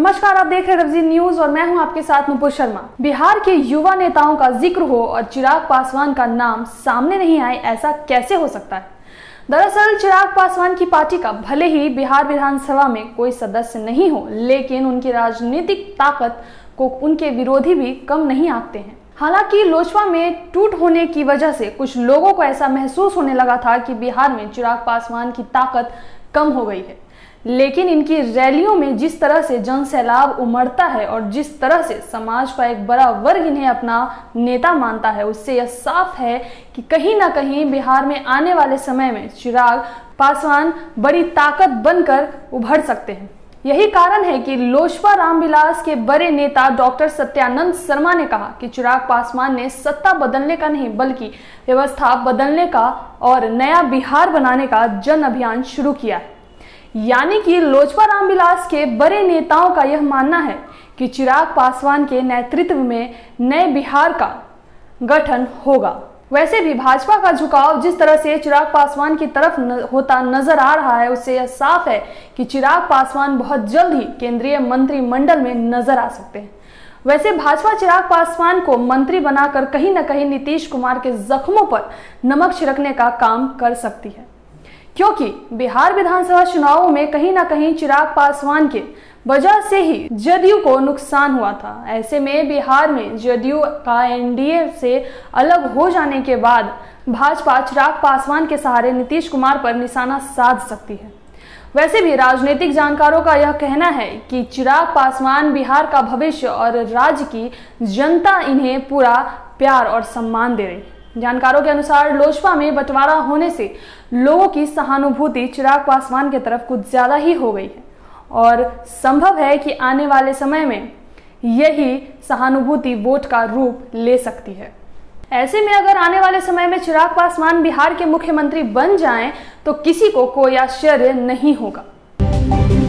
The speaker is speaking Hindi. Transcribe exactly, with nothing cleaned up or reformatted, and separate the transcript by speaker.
Speaker 1: नमस्कार, आप देख रहे हैं रवजी न्यूज और मैं हूं आपके साथ नुपुर शर्मा। बिहार के युवा नेताओं का जिक्र हो और चिराग पासवान का नाम सामने नहीं आए, ऐसा कैसे हो सकता है? दरअसल चिराग पासवान की पार्टी का भले ही बिहार विधानसभा में कोई सदस्य नहीं हो, लेकिन उनकी राजनीतिक ताकत को उनके विरोधी भी कम नहीं आंकते हैं। हालांकि लोजपा में टूट होने की वजह से कुछ लोगों को ऐसा महसूस होने लगा था कि बिहार में चिराग पासवान की ताकत कम हो गई है, लेकिन इनकी रैलियों में जिस तरह से जन सैलाब उमड़ता है और जिस तरह से समाज का एक बड़ा वर्ग इन्हें अपना नेता मानता है, उससे यह साफ है कि कहीं ना कहीं बिहार में आने वाले समय में चिराग पासवान बड़ी ताकत बनकर उभर सकते हैं। यही कारण है कि लोजपा रामविलास के बड़े नेता डॉक्टर सत्यानंद शर्मा ने कहा कि चिराग पासवान ने सत्ता बदलने का नहीं बल्कि व्यवस्था बदलने का और नया बिहार बनाने का जन अभियान शुरू किया है। यानी कि लोजपा रामविलास के बड़े नेताओं का यह मानना है कि चिराग पासवान के नेतृत्व में नए बिहार का गठन होगा। वैसे भी भाजपा का झुकाव जिस तरह से चिराग पासवान की तरफ न, होता नजर आ रहा है, उससे यह साफ है कि चिराग पासवान बहुत जल्द ही केंद्रीय मंत्रिमंडल में नजर आ सकते हैं। वैसे भाजपा चिराग पासवान को मंत्री बनाकर कहीं न कहीं नीतीश कुमार के जख्मों पर नमक छिड़कने का काम कर सकती है, क्योंकि बिहार विधानसभा चुनावों में कहीं ना कहीं चिराग पासवान के वजह से ही जदयू को नुकसान हुआ था। ऐसे में बिहार में जदयू का एनडीए से अलग हो जाने के बाद भाजपा चिराग पासवान के सहारे नीतीश कुमार पर निशाना साध सकती है। वैसे भी राजनीतिक जानकारों का यह कहना है कि चिराग पासवान बिहार का भविष्य और राज्य की जनता इन्हें पूरा प्यार और सम्मान दे रही है। जानकारों के अनुसार लोजपा में बंटवारा होने से लोगों की सहानुभूति चिराग पासवान की तरफ कुछ ज्यादा ही हो गई है और संभव है कि आने वाले समय में यही सहानुभूति वोट का रूप ले सकती है। ऐसे में अगर आने वाले समय में चिराग पासवान बिहार के मुख्यमंत्री बन जाएं, तो किसी को कोई आश्चर्य नहीं होगा।